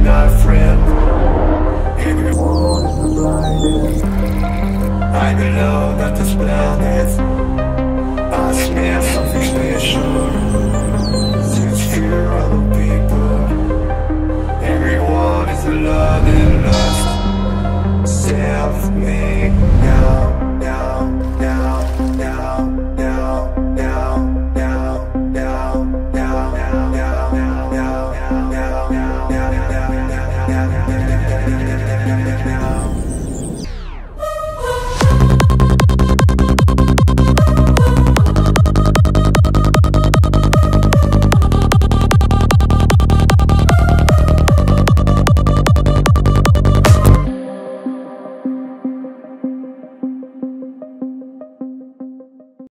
not a friend. Everyone is blinded. I'm alone on this planet. I smell something special. Since fear other people. Everyone is alone and lost. Self-made.